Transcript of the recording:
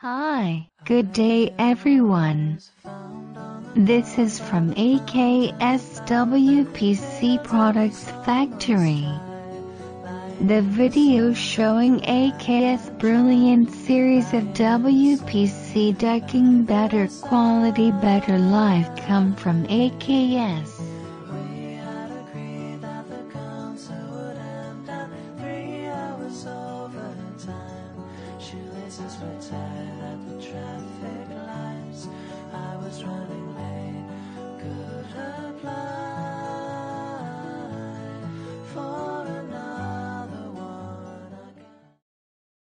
Hi, good day everyone. This is from AKS WPC Products Factory. The video showing AKS brilliant series of WPC decking, better quality, better life come from AKS.